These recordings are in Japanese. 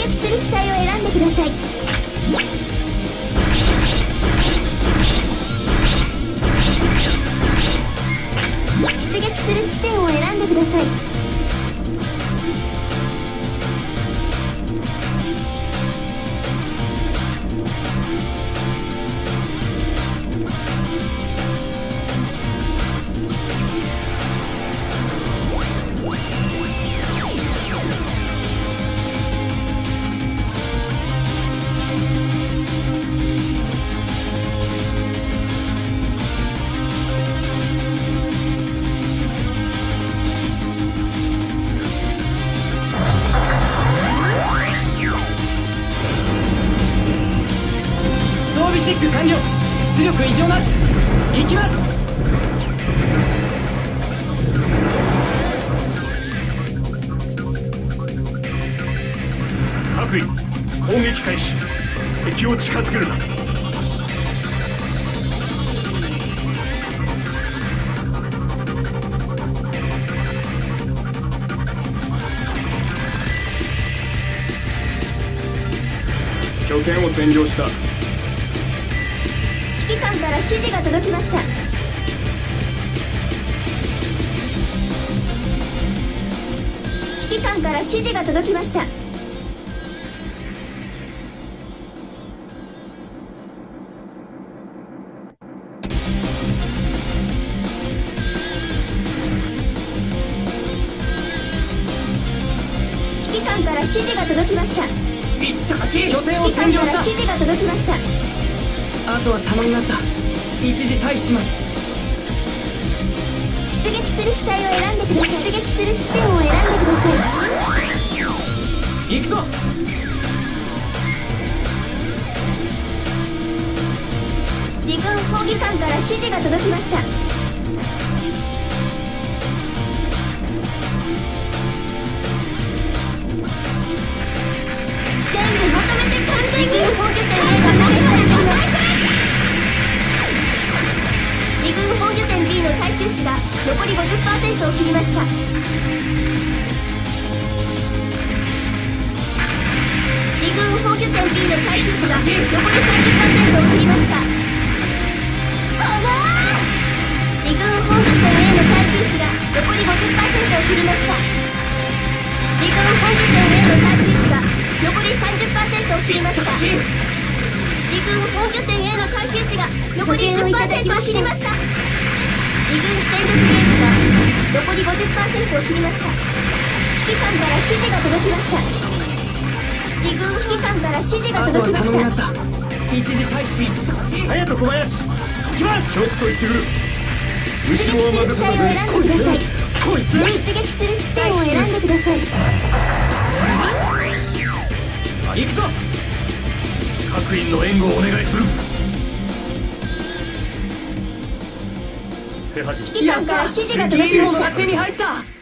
撃する機体を選んでください。出撃する地点を選んでください。 チェック完了。出力異常なし。行きます。 各位攻撃開始。敵を近づけるな。拠点を占領した。 指揮官から指示が届きました。指揮官から指示が届きました。指揮官から指示が届きました。 いったかき拠点を指揮官から占領した。 指示が届きました。 あとは頼みました。一時退避します。 出撃する機体を選んでください。出撃する地点を選んでください。 行くぞ。 離軍指揮官から指示が届きました。全部まとめて完全に防御点へが投げされています。離軍防御点 B の耐久値が残り 50% を切りました。離軍防御点 B の耐久値が残り 30% を切りました。離軍防御点 A の耐久値が残り 50% を切りました。離軍防御点 A の耐久値が残り 30% を切りました。離軍防御点 A の耐久値が残り 10% を切りました。離軍戦力ゲージが残り 50% を切りました。指揮官から指示が届きました。離軍指揮官から指示があとは届きま頼みまし。 したた。一時退避。 隼人小林行きます。ちょっと行ってくる。後ろは任せたぜ。 こいつこいつ出撃する地点を選んでください。 行くぞ。 各員の援護をお願いする。 指揮官から指示が届きいいものました。 が手に入った。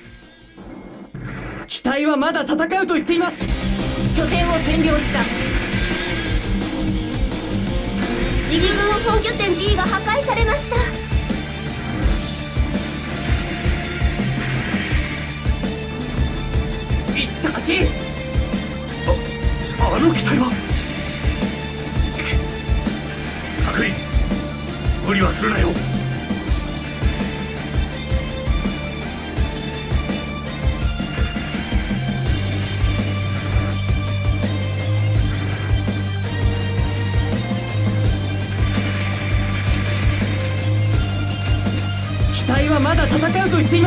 機体はまだ戦うと言っています。拠点を占領した。 離軍防御点 B が破壊されました。 いったかき。 あの機体は各員無理はするなよ。 機体はまだ戦うと言っています。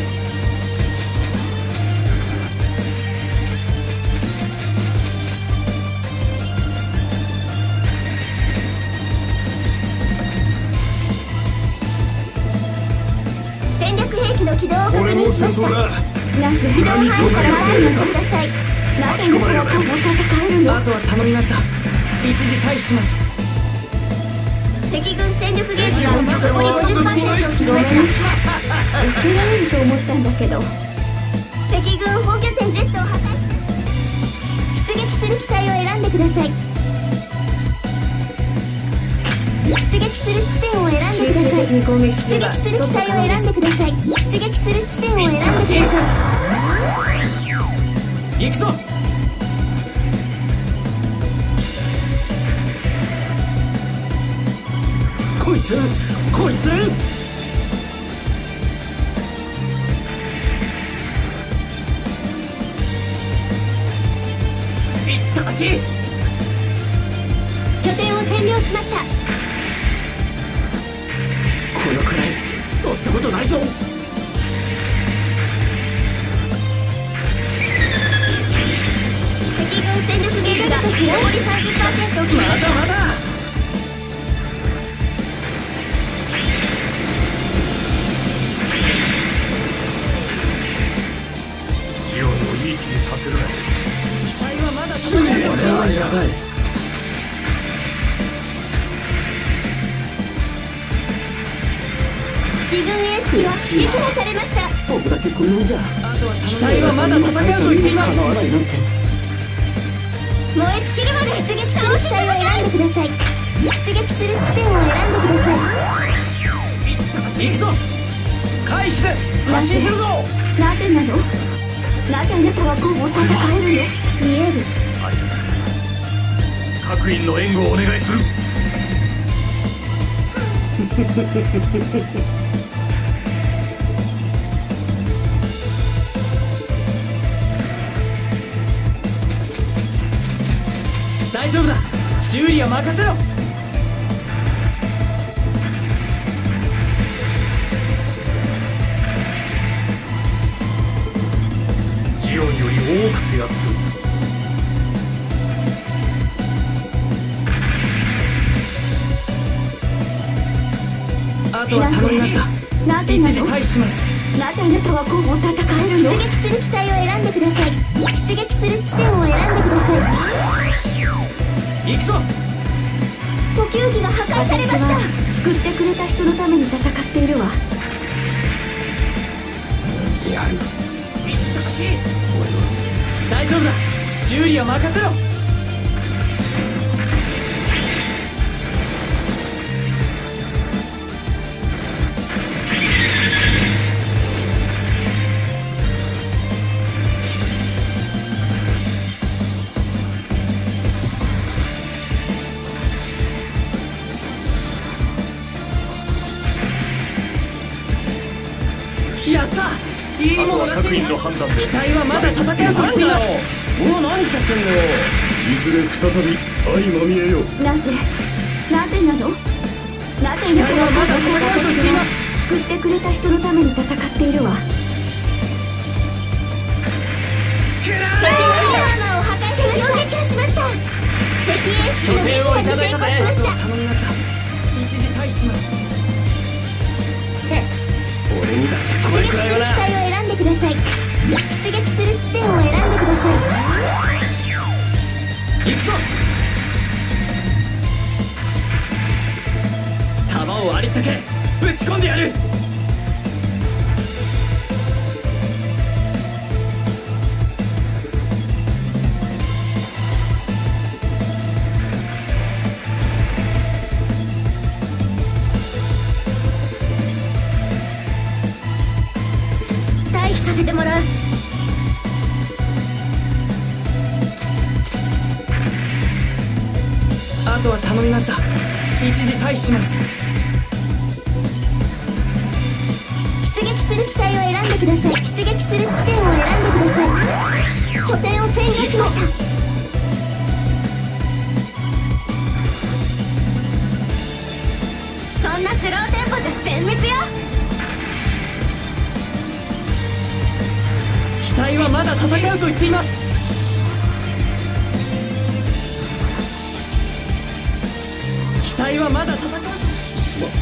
戦略兵器の起動を確俺も認しました。 戦争だ。 ラジ起動範囲から離れてください。なぜ向こうから戦えるの。 あとは頼みました。一時退避します。 敵軍戦力ゲージが残り 50% を切りました。受けられると思ったんだけど。敵軍防御点 Z を破壊。出撃する機体を選んでください。出撃する地点を選んでください。 攻撃す出撃する機体を選んでください。出撃する地点を選んでください。 行くぞ。 こいついっただき。 拠点を占領しました。 このくらい取ったことないぞ。 敵軍戦力ゲージが残り 30% を切りました。 まだまだ。 ジオンをいい気にさせるな。 機体はまだ戦える。これはやばい。 自分エース機は撃破されました。 僕だけこんなんじゃ機体はまだ戦うと言っています。 叶わないなんて。 燃え尽きるまで出撃する機体を選んでください。出撃する地点を選んでください。 行くぞ。開始で発進するぞ。 なぜなの？なぜあなたはこう戦えるの？見える。 各員の援護をお願いする。 大丈夫だ。修理は任せろ。 ジオンより多く制圧する。 あとは頼みました。 なぜ一時なの？ 退避します。 なぜあなたはこう戦えるの？出撃する機体を選んでください。出撃する地点を選んでください。 行くぞ。 補給機が破壊されました。救ってくれた人のために戦っているわ。 やる。 大丈夫だ。修理は任せろ。やった。いいものが手に入った。 各員の判断で機体はまだ戦うと言っています。 もう何しちゃってんだよ。 いずれ再び相まみえよ。 なぜなの？なぜあなたはまだ戦うと言っています。 救ってくれた人のために戦っているわ。敵のシャーマンを破壊しました。敵を撃破しました。敵エース機の撃破に成功しました。 頼みました。一時退避します。 俺にだってこ出撃する機れくらいはな。 体を選んでください。出撃する地点を選んでください。 行くぞ。弾をありったけぶち込んでやる。 退避させてもらう。 あとは頼みました。一時退避します。 出撃する機体を選んでください。出撃する地点を選んでください。拠点を占領しました。そんなスローテンポじゃ全滅よ。 機体はまだ戦うと言っています。機体はまだ戦う。 すまん。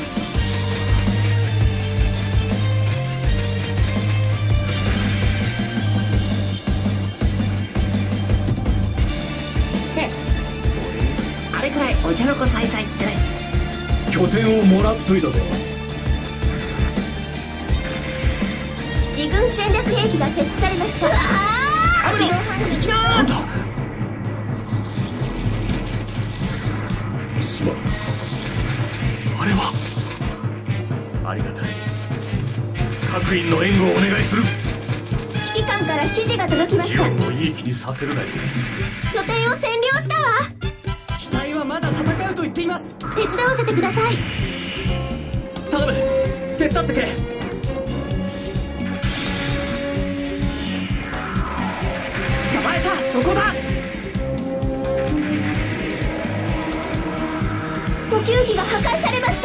あれくらいお茶の子さいさいってね。 拠点をもらっといたぞ。 自軍戦略兵器が設置されました。 アブロ行きまーす。 すまん。あれはありがたい。各員の援護をお願いする。 指揮官から指示が届きました。 ジオンをいい気にさせるなよ。 拠点を占領したわ。 機体隊はまだ戦うと言っています。 手伝わせてください。 頼む、手伝ってくれ。捕まえた、そこだ。 呼吸器が破壊されました。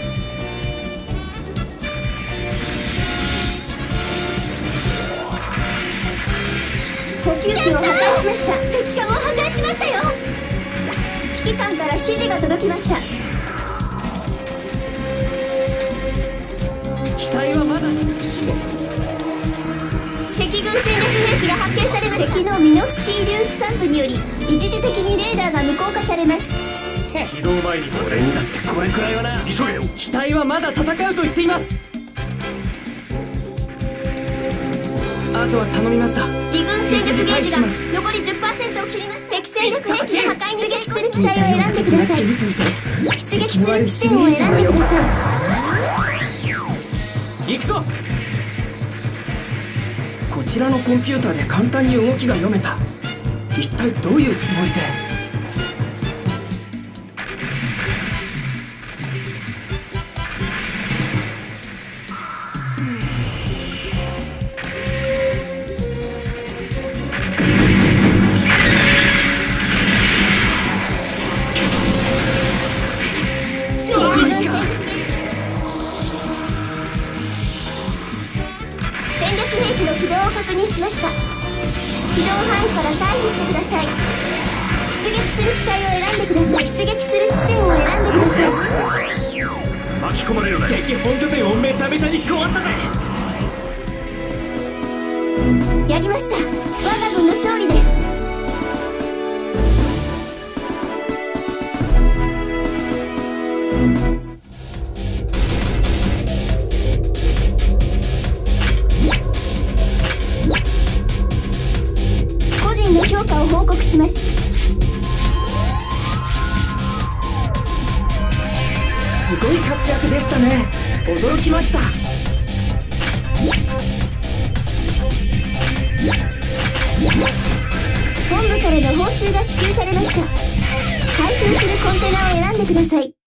呼吸器を破壊しました。敵艦を破壊しましたよ。指揮官から指示が届きました。 機体はまだ。 すまん。 敵軍戦略兵器が発見されました。敵のミノフスキー粒子散布により一時的にレーダーが無効化されます。 移動前に俺にだってこれくらいはな。 急げよ。 機体はまだ戦うと言っています。あとは頼みました。 敵軍戦力ゲージが残り 10% を切りました。敵戦力兵器の破壊に出撃する機体を選んでください。出撃する地点を選んでください。行くぞ。こちらのコンピューターで簡単に動きが読めた。一体どういうつもりで。 軌道を確認しました。軌道範囲から退避してください。出撃する機体を選んでください。出撃する地点を選んでください。 巻き込まれるな。 敵本拠点をめちゃめちゃに壊したぜ。 やりました。我が軍の勝利です。個人の評価を報告します。 すごい活躍でしたね。驚きました。 本部からの報酬が支給されました。開封するコンテナを選んでください。